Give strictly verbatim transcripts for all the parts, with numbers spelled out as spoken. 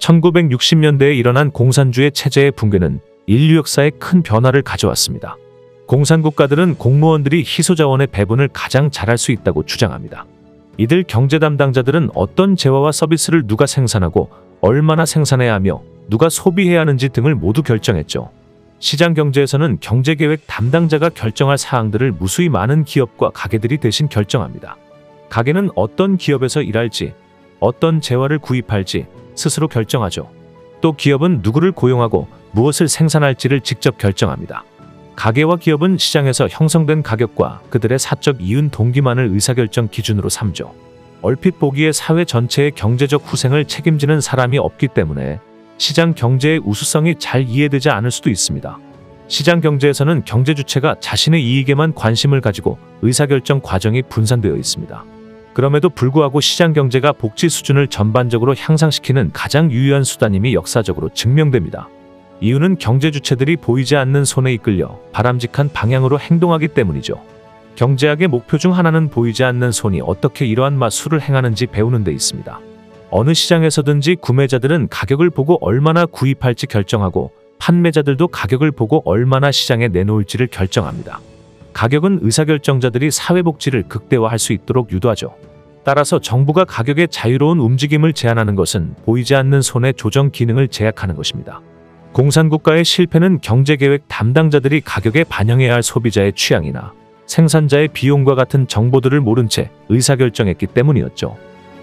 천구백육십 년대에 일어난 공산주의 체제의 붕괴는 인류 역사에 큰 변화를 가져왔습니다. 공산국가들은 공무원들이 희소자원의 배분을 가장 잘할 수 있다고 주장합니다. 이들 경제 담당자들은 어떤 재화와 서비스를 누가 생산하고 얼마나 생산해야 하며 누가 소비해야 하는지 등을 모두 결정했죠. 시장 경제에서는 경제계획 담당자가 결정할 사항들을 무수히 많은 기업과 가게들이 대신 결정합니다. 가게는 어떤 기업에서 일할지, 어떤 재화를 구입할지 스스로 결정하죠. 또 기업은 누구를 고용하고 무엇을 생산할지를 직접 결정합니다. 가게와 기업은 시장에서 형성된 가격과 그들의 사적 이윤 동기만을 의사결정 기준으로 삼죠. 얼핏 보기에 사회 전체의 경제적 후생을 책임지는 사람이 없기 때문에 시장 경제의 우수성이 잘 이해되지 않을 수도 있습니다. 시장 경제에서는 경제 주체가 자신의 이익에만 관심을 가지고 의사결정 과정이 분산되어 있습니다. 그럼에도 불구하고 시장 경제가 복지 수준을 전반적으로 향상시키는 가장 유효한 수단임이 역사적으로 증명됩니다. 이유는 경제 주체들이 보이지 않는 손에 이끌려 바람직한 방향으로 행동하기 때문이죠. 경제학의 목표 중 하나는 보이지 않는 손이 어떻게 이러한 마술을 행하는지 배우는 데 있습니다. 어느 시장에서든지 구매자들은 가격을 보고 얼마나 구입할지 결정하고 판매자들도 가격을 보고 얼마나 시장에 내놓을지를 결정합니다. 가격은 의사결정자들이 사회복지를 극대화할 수 있도록 유도하죠. 따라서 정부가 가격의 자유로운 움직임을 제한하는 것은 보이지 않는 손의 조정 기능을 제약하는 것입니다. 공산국가의 실패는 경제계획 담당자들이 가격에 반영해야 할 소비자의 취향이나 생산자의 비용과 같은 정보들을 모른 채 의사결정했기 때문이었죠.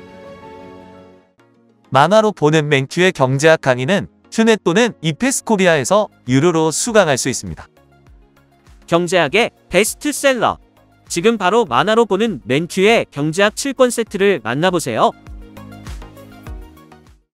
만화로 보는 맨큐의 경제학 강의는 큐넷 또는 이페스코리아에서 유료로 수강할 수 있습니다. 경제학의 베스트셀러. 지금 바로 만화로 보는 맨큐의 경제학 칠 권 세트를 만나보세요.